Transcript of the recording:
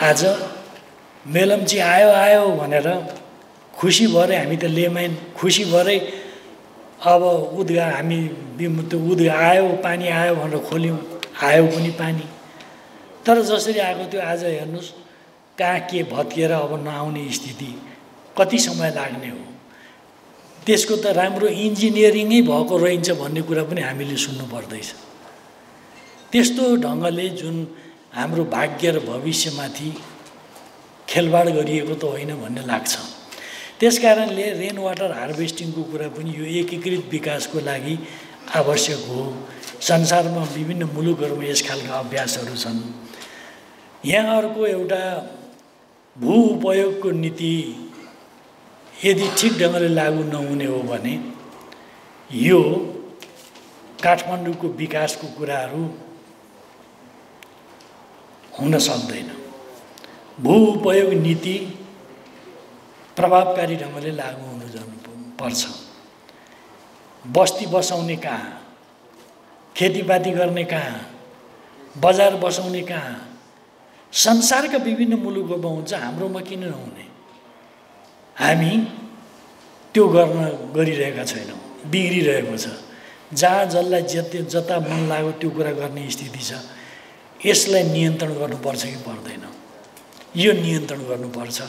आज मेलम्ची आयो भनेर खुसी भरे हामी त लेमाइन खुसी भरे अब उद्घा हामी त्यो उद्घा आयो पानी आयो भनेर खोल्यौँ, आयो पनि पानी। तर जसरी आएको त्यो आज हेर्नुहोस् कहाँ के भत्किएर अब नआउने स्थिति, कति समय लाग्ने हो। त्यसको त राम्रो इन्जिनियरिङै भएको रहन्छ भन्ने कुरा पनि हामीले सुन्नु पर्दैछ। त्यस्तो ढङ्गले जुन हाम्रो भाग्य र भविष्यमाथि खेलवाड गरिएको त होइन भन्ने लाग्छ। त्यसकारणले रेन वाटर हार्भेस्टिङको कुरा पनि यो एकीकृत विकासको लागि आवश्यक हो। संसारमा विभिन्न मुलुकहरूमा यस खालका अभ्यासहरू छन्। यहाँहरूको एउटा भू उपयोगको नीति यदि ठिक ढङ्गले लागू नहुने हो भने यो काठमाडौँको विकासको कुराहरू हुन सक्दैन। भू उपयोग नीति प्रभावकारी ढङ्गले लागू हुन जानुपर्छ। बस्ती बसाउने कहाँ, खेतीपाती गर्ने कहाँ, बजार बसाउने कहाँ, संसारका विभिन्न मुलुकमा हुन्छ, हाम्रोमा किन नहुने? हामी त्यो गरिरहेका छैनौँ, बिग्रिरहेको छ। जहाँ जसलाई जता मन लाग्यो त्यो कुरा गर्ने स्थिति छ। यसलाई नियन्त्रण गर्नुपर्छ कि पर्दैन? यो नियन्त्रण गर्नुपर्छ।